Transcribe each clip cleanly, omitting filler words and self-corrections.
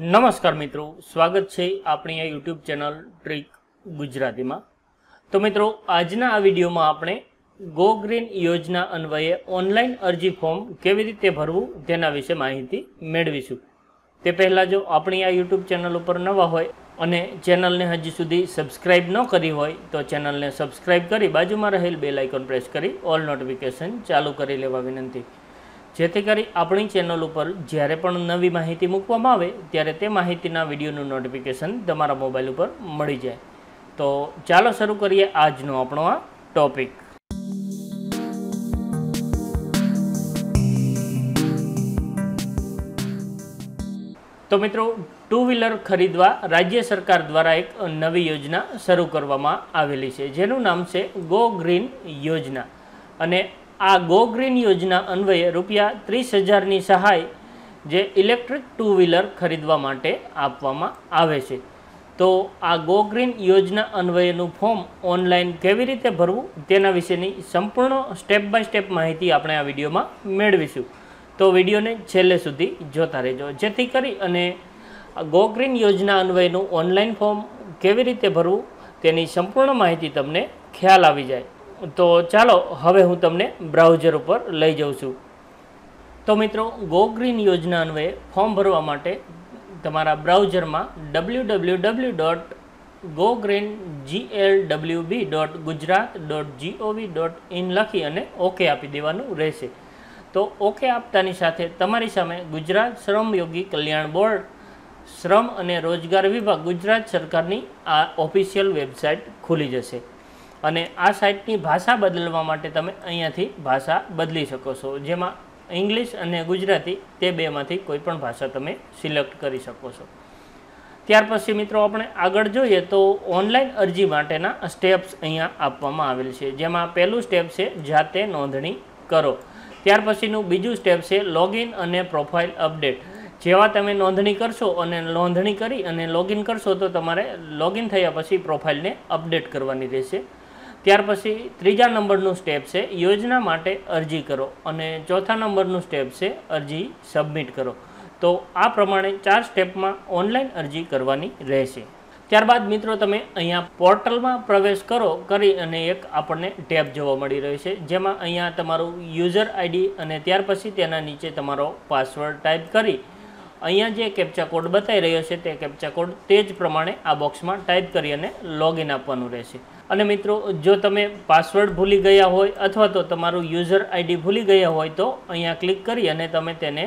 નમસ્કાર મિત્રો, સ્વાગત છે આપણી આ યુટ્યુબ ચેનલ ટ્રીક ગુજરાતીમાં। તો મિત્રો, આજના આ વિડીયોમાં આપણે ગો ગ્રીન યોજના અન્વયે ઓનલાઈન અરજી ફોર્મ કેવી રીતે ભરવું તેના વિશે માહિતી મેળવીશું। તે પહેલાં જો આપણી આ યુટ્યુબ ચેનલ ઉપર નવા હોય અને ચેનલને હજી સુધી સબસ્ક્રાઈબ ન કરી હોય તો ચેનલને સબસ્ક્રાઈબ કરી બાજુમાં રહેલ બેલ આઇકોન પ્રેસ કરી ઓલ નોટિફિકેશન ચાલુ કરી લેવા વિનંતી, જેથી કરી આપણી ચેનલ ઉપર જ્યારે પણ નવી માહિતી મૂકવામાં આવે ત્યારે તે માહિતીના વિડીયોનું નોટિફિકેશન તમારા મોબાઈલ ઉપર મળી જાય। તો ચાલો શરૂ કરીએ આજનો આપણો આ ટોપિક। તો મિત્રો, ટુ વ્હીલર ખરીદવા રાજ્ય સરકાર દ્વારા એક નવી યોજના શરૂ કરવામાં આવેલી છે, જેનું નામ છે ગો ગ્રીન યોજના। અને આ ગો ગ્રીન યોજના અન્વયે રૂપિયા 30,000ની સહાય જે ઇલેક્ટ્રિક ટુ વ્હીલર ખરીદવા માટે આપવામાં આવે છે। તો આ ગો ગ્રીન યોજના અન્વયેનું ફોર્મ ઓનલાઈન કેવી રીતે ભરવું તેના વિશેની સંપૂર્ણ સ્ટેપ બાય સ્ટેપ માહિતી આપણે આ વિડીયોમાં મેળવીશું। તો વિડીયોને છેલ્લે સુધી જોતા રહેજો, જેથી કરી અને ગો ગ્રીન યોજના અન્વયેનું ઓનલાઈન ફોર્મ કેવી રીતે ભરવું તેની સંપૂર્ણ માહિતી તમને ખ્યાલ આવી જાય। તો ચાલો હવે હું તમને બ્રાઉઝર ઉપર લઈ જાઉં છું। તો મિત્રો, ગો ગ્રીન યોજના અન્વયે ફોર્મ ભરવા માટે તમારા બ્રાઉઝરમાં www.gogreenglwb.gujarat.gov.in લખી અને ઓકે આપી દેવાનું રહેશે। તો ઓકે આપતાની સાથે તમારી સામે ગુજરાત શ્રમયોગી કલ્યાણ બોર્ડ, શ્રમ અને રોજગાર વિભાગ, ગુજરાત સરકારની આ ઓફિશિયલ વેબસાઇટ ખુલી જશે। અને આ સાઇટની ભાષા બદલવા માટે તમે અહીંયાથી ભાષા બદલી શકો છો, જેમાં ઇંગ્લિશ અને ગુજરાતી તે બેમાંથી કોઈ પણ ભાષા તમે સિલેક્ટ કરી શકો છો। ત્યાર પછી મિત્રો આપણે આગળ જોઈએ તો ઓનલાઈન અરજી માટેના સ્ટેપ્સ અહીંયા આપવામાં આવેલ છે, જેમાં પહેલું સ્ટેપ છે જાતે નોંધણી કરો। ત્યાર પછીનું બીજું સ્ટેપ છે લોગિન અને પ્રોફાઇલ અપડેટ। જેવા તમે નોંધણી કરશો અને નોંધણી કરી અને લોગિન કરશો તો તમારે લોગિન થયા પછી પ્રોફાઇલને અપડેટ કરવાની રહેશે। ત્યાર પછી ત્રીજા નંબરનું સ્ટેપ છે યોજના માટે અરજી કરો અને ચોથા નંબરનું સ્ટેપ છે અરજી સબમિટ કરો। તો આ પ્રમાણે 4 સ્ટેપમાં ઓનલાઈન અરજી કરવાની રહેશે। ત્યારબાદ મિત્રો તમે અહીંયા પોર્ટલમાં પ્રવેશ કરી અને એક આપણને ટેબ જોવા મળી રહ્યું છે, જેમાં અહીંયા તમારું યુઝર આઈડી અને ત્યાર પછી તેના નીચે તમારો પાસવર્ડ ટાઈપ કરી અહીંયા જે કેપ્ચા કોડ બતાવી રહ્યો છે તે કેપ્ચા કોડ તે જ પ્રમાણે આ બોક્સમાં ટાઈપ કરી અને લોગિન આપવાનું રહેશે। અને મિત્રો, જો તમે પાસવર્ડ ભૂલી ગયા હોય અથવા તો તમારું યુઝર આઈડી ભૂલી ગયા હોય તો અહીંયા ક્લિક કરી અને તમે તેને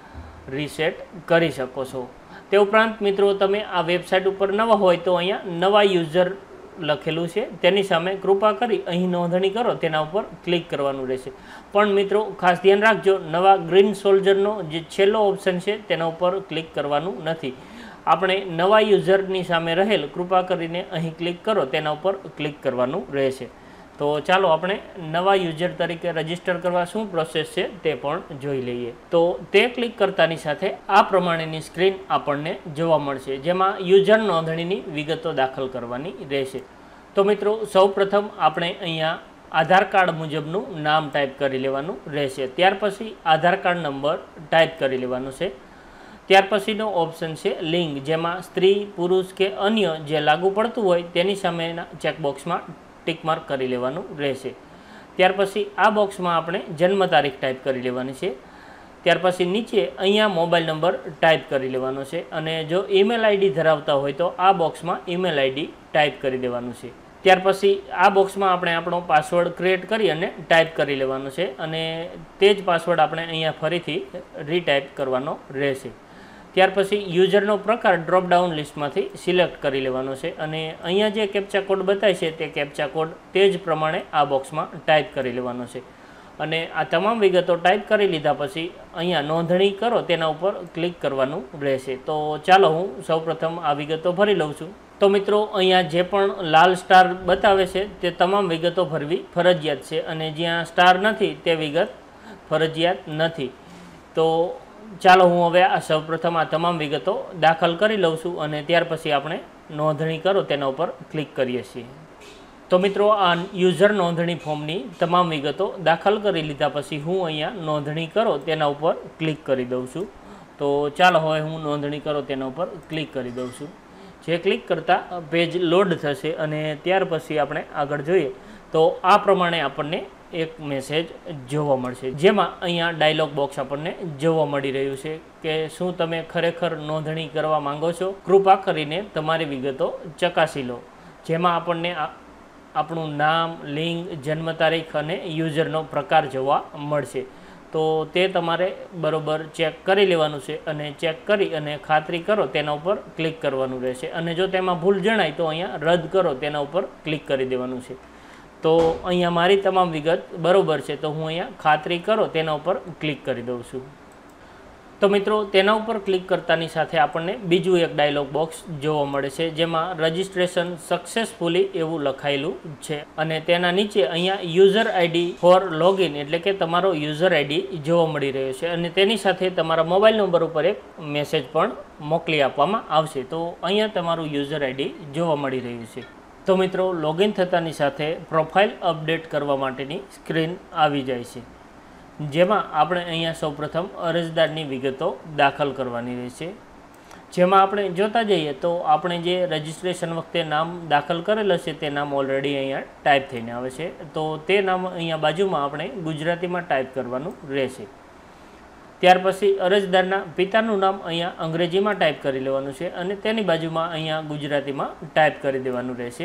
રીસેટ કરી શકો છો। તે ઉપરાંત મિત્રો, તમે આ વેબસાઇટ ઉપર નવા હોય તો અહીંયા નવા યુઝર લખેલું છે તેની સામે કૃપા કરી અહીં નોંધણી કરો તેના ઉપર ક્લિક કરવાનું રહેશે। પણ મિત્રો ખાસ ધ્યાન રાખજો, નવા ગ્રીન સોલ્જરનો જે છેલ્લો ઓપ્શન છે તેના ઉપર ક્લિક કરવાનું નથી। આપણે નવા યુઝરની સામે રહેલ કૃપા કરીને અહીં ક્લિક કરો તેના ઉપર ક્લિક કરવાનું રહેશે। તો ચાલો આપણે નવા યુઝર તરીકે રજીસ્ટર કરવા શું પ્રોસેસ છે તે પણ જોઈ લઈએ। તો તે ક્લિક કરતાની સાથે આ પ્રમાણેની સ્ક્રીન આપણને જોવા મળશે, જેમાં યુઝર નોંધણીની વિગતો દાખલ કરવાની રહેશે। તો મિત્રો, સૌપ્રથમ આપણે અહીંયા આધાર કાર્ડ મુજબનું નામ ટાઈપ કરી લેવાનું રહેશે। ત્યાર પછી આધાર કાર્ડ નંબર ટાઈપ કરી લેવાનો છે। ત્યાર પછીનો ઓપ્શન છે લિંગ, જેમાં સ્ત્રી, પુરુષ કે અન્ય જે લાગુ પડતું હોય તેની સામેના ચેકબોક્સમાં ટિક માર્ક કરી લેવાનું રહેશે। ત્યાર પછી આ બોક્સમાં આપણે જન્મ તારીખ ટાઈપ કરી લેવાની છે। ત્યાર પછી નીચે અહીંયા મોબાઈલ નંબર ટાઈપ કરી લેવાનો છે અને જો ઈમેલ આઈડી ધરાવતા હોય તો આ બોક્સમાં ઈમેલ આઈડી ટાઈપ કરી દેવાનું છે। ત્યાર પછી આ બોક્સમાં આપણે આપણો પાસવર્ડ ક્રિએટ કરી અને ટાઈપ કરી લેવાનો છે અને તે જ પાસવર્ડ આપણે અહીંયા ફરીથી રીટાઈપ કરવાનો રહેશે। ત્યાર પછી યુઝરનો પ્રકાર ડ્રોપડાઉન લિસ્ટમાંથી સિલેક્ટ કરી લેવાનો છે અને અહીંયા જે કેપ્ચા કોડ બતાવે છે તે કેપ્ચા કોડ તે જ પ્રમાણે આ બોક્સમાં ટાઈપ કરી લેવાનો છે। અને આ તમામ વિગતો ટાઈપ કરી લીધા પછી અહીંયા નોંધણી કરો તેના ઉપર ક્લિક કરવાનું રહેશે। તો ચાલો હું સૌપ્રથમ આ વિગતો ભરી લઉં છું। તો મિત્રો, અહીંયા જે પણ લાલ સ્ટાર બતાવે છે તે તમામ વિગતો ભરવી ફરજિયાત છે અને જ્યાં સ્ટાર નથી તે વિગત ફરજિયાત નથી। તો ચાલો હું હવે આ સૌપ્રથમ આ તમામ વિગતો દાખલ કરી લઉં છું અને ત્યાર પછી આપણે નોંધણી કરો તેના ઉપર ક્લિક કરીએ છીએ। તો મિત્રો, આ યુઝર નોંધણી ફોર્મની તમામ વિગતો દાખલ કરી લીધા પછી હું અહીંયા નોંધણી કરો તેના ઉપર ક્લિક કરી દઉં છું તો ચાલો હવે હું નોંધણી કરો તેના ઉપર ક્લિક કરી દઉં છું। જે ક્લિક કરતાં પેજ લોડ થશે અને ત્યાર પછી આપણે આગળ જોઈએ તો આ પ્રમાણે આપણને એક મેસેજ જોવા મળશે, જેમાં અહીંયા ડાયલોગ બોક્સ આપણને જોવા મળી રહ્યું છે કે શું તમે ખરેખર નોંધણી કરવા માંગો છો? કૃપા કરીને તમારી વિગતો ચકાસી લો, જેમાં આપણને આપણું નામ, લિંગ, જન્મ તારીખ અને યુઝરનો પ્રકાર જોવા મળશે। તો તે તમારે બરોબર ચેક કરી લેવાનું છે અને ચેક કરી અને ખાતરી કરો તેના ઉપર ક્લિક કરવાનું રહેશે અને જો તેમાં ભૂલ જણાય તો અહીંયા રદ કરો તેના ઉપર ક્લિક કરી દેવાનું છે। તો અહીંયા મારી તમામ વિગત બરોબર છે તો હું અહીંયા ખાતરી કરો તેના ઉપર ક્લિક કરી દઉં છું। તો મિત્રો તેના ઉપર ક્લિક કરતાની સાથે આપણને બીજું એક ડાયલોગ બોક્સ જોવા મળે છે, જેમાં રજિસ્ટ્રેશન સક્સેસફુલી એવું લખાયેલું છે અને તેના નીચે અહીંયા યુઝર આઈડી ફોર લોગિન એટલે કે તમારો યુઝર આઈડી જોવા મળી રહ્યો છે અને તેની સાથે તમારા મોબાઈલ નંબર ઉપર એક મેસેજ પણ મોકલી આપવામાં આવશે। તો અહીંયા તમારું યુઝર આઈડી જોવા મળી રહ્યું છે। તો મિત્રો લોગિન થતાની સાથે પ્રોફાઇલ અપડેટ કરવા માટેની સ્ક્રીન આવી જાય છે, જેમાં આપણે અહીંયા સૌપ્રથમ અરજદારની વિગતો દાખલ કરવાની રહેશે। જેમાં આપણે જોતા જઈએ તો આપણે જે રજિસ્ટ્રેશન વખતે નામ દાખલ કરેલ હશે તે નામ ઓલરેડી અહીંયા ટાઈપ થઈને આવે છે, તો તે નામ અહીંયા બાજુમાં આપણે ગુજરાતીમાં ટાઈપ કરવાનું રહેશે। ત્યાર પછી અરજદારના પિતાનું નામ અહીંયા અંગ્રેજીમાં ટાઈપ કરી લેવાનું છે અને તેની બાજુમાં અહીંયા ગુજરાતીમાં ટાઈપ કરી દેવાનું રહેશે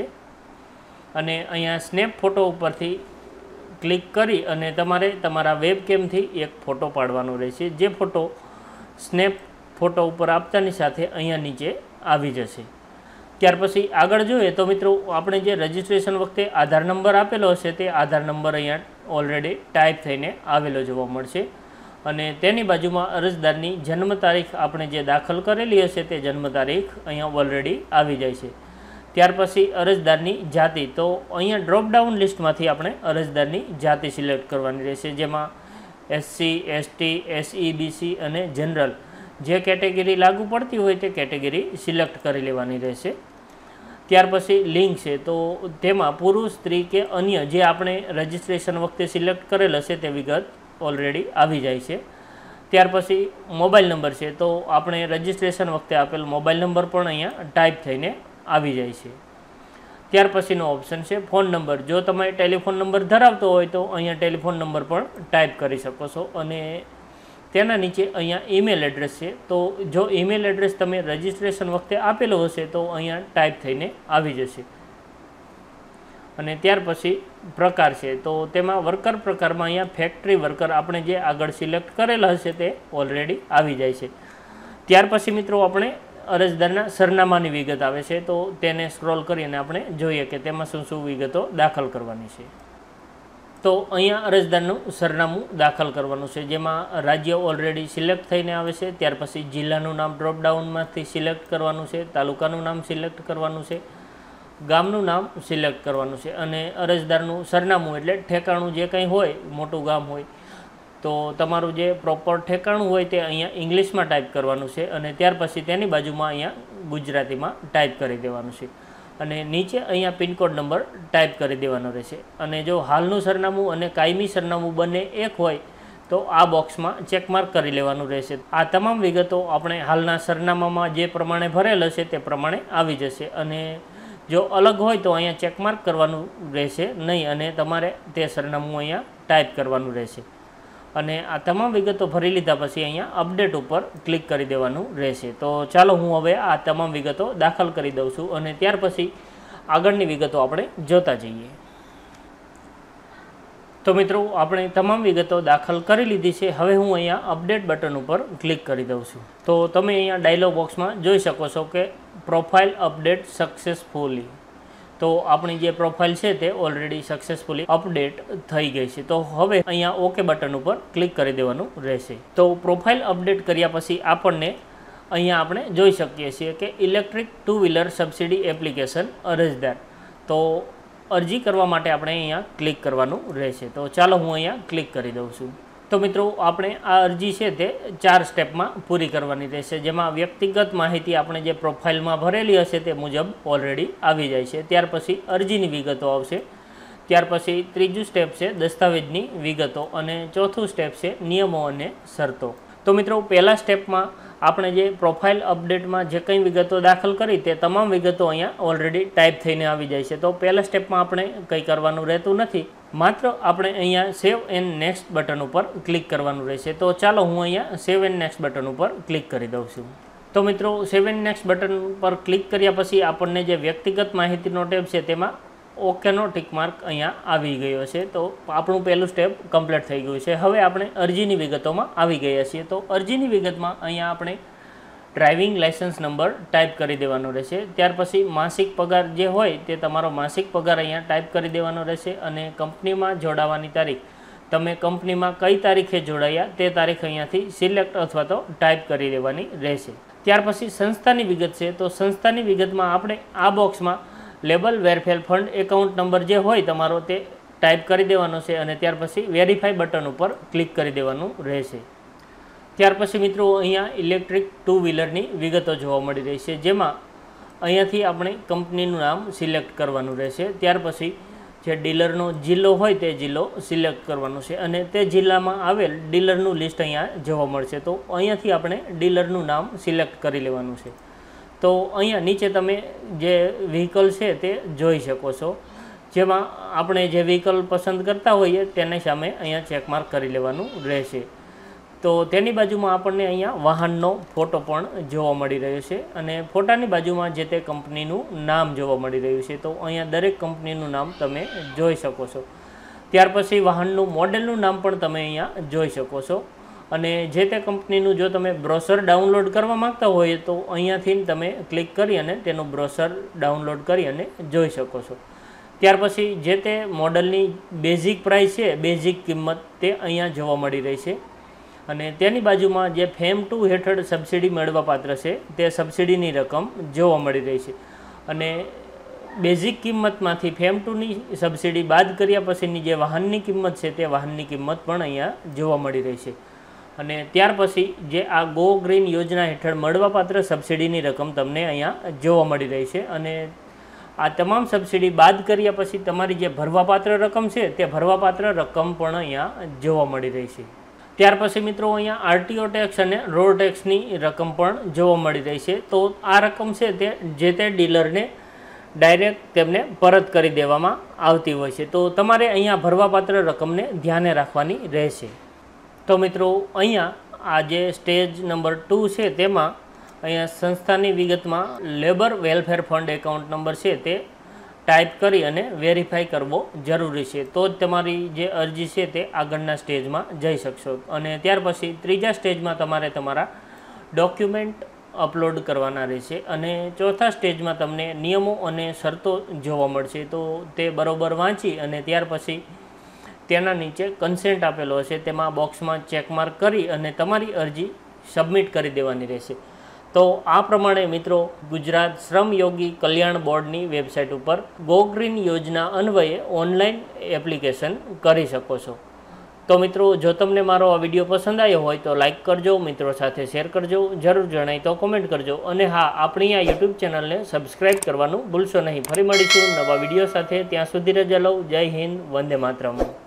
અને અહીંયા સ્નેપ ફોટો ઉપરથી ક્લિક કરી અને તમારે તમારા વેબકેમથી એક ફોટો પાડવાનો રહેશે, જે ફોટો સ્નેપ ફોટો ઉપર આપતાની સાથે અહીંયા નીચે આવી જશે। ત્યાર પછી આગળ જોઈએ તો મિત્રો આપણે જે રજિસ્ટ્રેશન વખતે આધાર નંબર આપેલો હશે તે આધાર નંબર અહીંયા ઓલરેડી ટાઈપ થઈને આવેલો જોવા મળશે અને તેની બાજુમાં અરજદારની જન્મ તારીખ આપણે જે દાખલ કરેલી હશે તે જન્મ તારીખ અહીંયા ઓલરેડી આવી જાય છે। ત્યાર પછી અરજદારની જાતિ, તો અહીંયા ડ્રોપડાઉન લિસ્ટમાંથી આપણે અરજદારની જાતિ સિલેક્ટ કરવાની રહેશે, જેમાં SC, ST, SE, BC અને જનરલ જે કેટેગરી લાગુ પડતી હોય તે કેટેગરી સિલેક્ટ કરી લેવાની રહેશે। ત્યાર પછી લિંગ છે તો તેમાં પુરુષ, સ્ત્રી કે અન્ય જે આપણે રજિસ્ટ્રેશન વખતે સિલેક્ટ કરેલ હશે તે વિગત ઓલરેડી આવી જાય છે। ત્યાર પછી મોબાઈલ નંબર છે તો આપણે રજિસ્ટ્રેશન વખતે આપેલ મોબાઈલ નંબર પણ અહીંયા ટાઈપ થઈને આવી જાય છે। ત્યાર પછીનો ઓપ્શન છે ફોન નંબર, જો તમે ટેલિફોન નંબર ધરાવતો હોય તો અહીંયા ટેલિફોન નંબર પણ ટાઈપ કરી શકો છો અને તેના નીચે અહીંયા ઈમેલ એડ્રેસ છે, તો જો ઈમેલ એડ્રેસ તમે રજિસ્ટ્રેશન વખતે આપેલો હશે તો અહીંયા ટાઈપ થઈને આવી જશે અને ત્યાર પછી પ્રકાર છે તો તેમાં વર્કર પ્રકારમાં અહીંયા ફેક્ટરી વર્કર આપણે જે આગળ સિલેક્ટ કરેલા હશે તે ઓલરેડી આવી જાય છે। ત્યાર પછી મિત્રો આપણે અરજદારના સરનામાની વિગત આવે છે, તો તેને સ્ક્રોલ કરીને આપણે જોઈએ કે તેમાં શું શું વિગતો દાખલ કરવાની છે। તો અહીંયા અરજદારનું સરનામું દાખલ કરવાનું છે, જેમાં રાજ્ય ઓલરેડી સિલેક્ટ થઈને આવે છે। ત્યાર પછી જિલ્લાનું નામ ડ્રોપડાઉનમાંથી સિલેક્ટ કરવાનું છે, તાલુકાનું નામ સિલેક્ટ કરવાનું છે, ગામનું નામ સિલેક્ટ કરવાનું છે અને અરજદારનું સરનામું એટલે ઠેકાણું જે કંઈ હોય, મોટું ગામ હોય તો તમારું જે પ્રોપર ઠેકાણું હોય તે અહીંયા ઇંગ્લિશમાં ટાઈપ કરવાનું છે અને ત્યાર પછી તેની બાજુમાં અહીંયા ગુજરાતીમાં ટાઈપ કરી દેવાનું છે અને નીચે અહીંયા પિનકોડ નંબર ટાઈપ કરી દેવાનો રહેશે અને જો હાલનું સરનામું અને કાયમી સરનામું બંને એક હોય તો આ બોક્સમાં ચેકમાર્ક કરી લેવાનું રહેશે। આ તમામ વિગતો આપણે હાલના સરનામામાં જે પ્રમાણે ભરેલ હશે તે પ્રમાણે આવી જશે અને જો અલગ હોય તો અહીંયા ચેકમાર્ક કરવાનું રહેશે નહીં અને તમારે તે સરનામું અહીંયા ટાઈપ કરવાનું રહેશે અને આ તમામ વિગતો ભરી લીધા પછી અહીંયા અપડેટ ઉપર ક્લિક કરી દેવાનું રહેશે। તો ચાલો હું હવે આ તમામ વિગતો દાખલ કરી દઉં છું અને ત્યાર પછી આગળની વિગતો આપણે જોતા જઈએ। તો મિત્રો આપણે તમામ વિગતો દાખલ કરી લીધી છે, હવે હું અહીંયા અપડેટ બટન ઉપર ક્લિક કરી દઉં છું। તો તમે અહીંયા ડાયલોગ બોક્સમાં જોઈ શકો છો કે પ્રોફાઇલ અપડેટ સક્સેસફુલી, તો આપણી જે પ્રોફાઇલ છે તે ઓલરેડી સક્સેસફુલી અપડેટ થઈ ગઈ છે। તો હવે અહીંયા ઓકે બટન ઉપર ક્લિક કરી દેવાનું રહેશે। તો પ્રોફાઇલ અપડેટ કર્યા પછી આપણને અહીંયા આપણે જોઈ શકીએ છીએ કે ઇલેક્ટ્રિક 2 વ્હીલર સબસિડી એપ્લિકેશન અરજદાર, તો અરજી કરવા માટે આપણે અહીંયા ક્લિક કરવાનું રહેશે। તો ચાલો હું અહીંયા ક્લિક કરી દઉં છું। તો મિત્રો આપણે આ અરજી છે તે 4 સ્ટેપમાં પૂરી કરવાની રહેશે, જેમાં વ્યક્તિગત માહિતી આપણે જે પ્રોફાઇલમાં ભરેલી હશે તે મુજબ ઓલરેડી આવી જાય છે। ત્યાર પછી અરજીની વિગતો આવશે, ત્યાર પછી ત્રીજું સ્ટેપ છે દસ્તાવેજની વિગતો અને ચોથું સ્ટેપ છે નિયમો અને શરતો। તો મિત્રો પહેલા સ્ટેપમાં આપણે જે પ્રોફાઇલ અપડેટમાં જે કંઈ વિગતો દાખલ કરી તે તમામ વિગતો અહીંયા ઓલરેડી ટાઈપ થઈને આવી જાય છે. તો પહેલા સ્ટેપમાં આપણે કંઈ કરવાનું રહેતું નથી, માત્ર આપણે અહીંયા સેવ એન્ડ નેક્સ્ટ બટન ઉપર ક્લિક કરવાનું રહેશે. તો ચાલો હું અહીંયા સેવ એન્ડ નેક્સ્ટ બટન ઉપર ક્લિક કરી દઉં છું. તો મિત્રો સેવ એન્ડ નેક્સ્ટ બટન પર ક્લિક કર્યા પછી આપણને જે વ્યક્તિગત માહિતીનો ટેબ છે તેમાં ઓકેનો ટિક માર્ક અહીંયા આવી ગયો છે. તો આપણું પહેલું સ્ટેપ કમ્પ્લીટ થઈ ગયું છે. હવે આપણે અરજીની વિગતોમાં આવી ગયા છીએ. તો અરજીની વિગતમાં અહીંયા આપણે ડ્રાઇવિંગ લાઇસન્સ નંબર ટાઈપ કરી દેવાનો રહેશે. ત્યાર પછી માસિક પગાર જે હોય તે તમારો માસિક પગાર અહીંયા ટાઈપ કરી દેવાનો રહેશે અને કંપનીમાં જોડાવાની તારીખ, તમે કંપનીમાં કઈ તારીખે જોડાયા તે તારીખ અહીંયાથી સિલેક્ટ અથવા તો ટાઈપ કરી દેવાની રહેશે. ત્યાર પછી સંસ્થાની વિગત છે. તો સંસ્થાની વિગતમાં આપણે આ બોક્સમાં labour welfare fund account number જે હોય તમારો તે ટાઈપ કરી દેવાનો છે અને ત્યાર પછી વેરીફાઈ બટન ઉપર ક્લિક કરી દેવાનું રહેશે. ત્યાર પછી મિત્રો અહીંયા ઇલેક્ટ્રિક 2 વ્હીલરની વિગતો જોવા મળી રહી છે, જેમાં અહીંયાથી આપણે કંપનીનું નામ સિલેક્ટ કરવાનું રહેશે. ત્યાર પછી જે ડીલરનો જિલ્લો હોય તે જિલ્લો સિલેક્ટ કરવાનો છે અને તે જિલ્લામાં આવેલ ડીલરનું લિસ્ટ અહીંયા જોવા મળશે. તો અહીંયાથી આપણે ડીલરનું નામ સિલેક્ટ કરી લેવાનું છે. તો અહીંયા નીચે તમે જે વ્હીકલ છે તે જોઈ શકો છો, જેમાં આપણે જે વ્હીકલ પસંદ કરતા હોઈએ તેની સામે અહીંયા ચેકમાર્ક કરી લેવાનું રહેશે. તો તેની બાજુમાં આપણને અહીંયા વાહનનો ફોટો પણ જોવા મળી રહ્યો છે અને ફોટાની બાજુમાં જે તે કંપનીનું નામ જોવા મળી રહ્યું છે. તો અહીંયા દરેક કંપનીનું નામ તમે જોઈ શકો છો. ત્યાર પછી વાહનનું મોડેલનું નામ પણ તમે અહીંયા જોઈ શકો છો અને જે તે કંપનીનું જો તમે બ્રોશર ડાઉનલોડ કરવા માગતા હોય તો અહીંયાથી તમે ક્લિક કરી અને તેનું બ્રોશર ડાઉનલોડ કરી અને જોઈ શકો છો. ત્યાર પછી જે તે મોડલની બેઝિક પ્રાઇસ છે, બેઝિક કિંમત તે અહીંયા જોવા મળી રહી છે અને તેની બાજુમાં જે ફેમ 2 હેઠળ સબસિડી મળવાપાત્ર છે તે સબસિડીની રકમ જોવા મળી રહી છે અને બેઝિક કિંમતમાંથી ફેમ 2ની સબસિડી બાદ કર્યા પછીની જે વાહનની કિંમત છે તે વાહનની કિંમત પણ અહીંયા જોવા મળી રહી છે અને ત્યાર પછી જે આ ગો ગ્રીન યોજના હેઠળ મળવાપાત્ર સબસિડીની રકમ તમને અહીંયા જોવા મળી રહી છે અને આ તમામ સબસિડી બાદ કર્યા પછી તમારી જે ભરવાપાત્ર રકમ છે તે ભરવાપાત્ર રકમ પણ અહીંયા જોવા મળી રહી છે. ત્યાર પછી મિત્રો અહીંયા આરટીઓ ટેક્સ અને રોડ ટેક્સની રકમ પણ જોવા મળી રહી છે. તો આ રકમ છે તે જે તે ડીલરને ડાયરેક્ટ તેમને પરત કરી દેવામાં આવતી હોય છે. તો તમારે અહીંયા ભરવાપાત્ર રકમને ધ્યાને રાખવાની રહેશે. તો મિત્રો અહીંયા આ જે સ્ટેજ નંબર 2 છે તેમાં અહીંયા સંસ્થાની વિગતમાં labour welfare fund account number છે તે ટાઈપ કરી અને વેરીફાઈ કરવો જરૂરી છે. તો જ તમારી જે અરજી છે તે આગળના સ્ટેજમાં જઈ શકશો અને ત્યાર પછી ત્રીજા સ્ટેજમાં તમારે તમારા ડોક્યુમેન્ટ અપલોડ કરવાના રહેશે અને ચોથા સ્ટેજમાં તમને નિયમો અને શરતો જોવા મળશે. તો તે બરોબર વાંચી અને ત્યાર પછી તેના નીચે કન્સેન્ટ આપેલો હશે તેમાં બોક્સમાં ચેકમાર્ક કરી અને તમારી અરજી સબમિટ કરી દેવાની રહેશે. તો આ પ્રમાણે મિત્રો ગુજરાત શ્રમયોગી કલ્યાણ બોર્ડની વેબસાઇટ ઉપર ગો ગ્રીન યોજના અન્વયે ઓનલાઈન એપ્લિકેશન કરી શકો છો. તો મિત્રો જો તમને મારો આ વિડીયો પસંદ આવ્યો હોય તો લાઇક કરજો, મિત્રો સાથે શેર કરજો, જરૂર જણાય તો કોમેન્ટ કરજો અને હા, આપણી આ યુટ્યુબ ચેનલને સબસ્ક્રાઈબ કરવાનું ભૂલશો નહીં. ફરી મળીશું નવા વિડીયો સાથે. ત્યાં સુધી રજા લઉં. જય હિન્દ, વંદે માતરમ.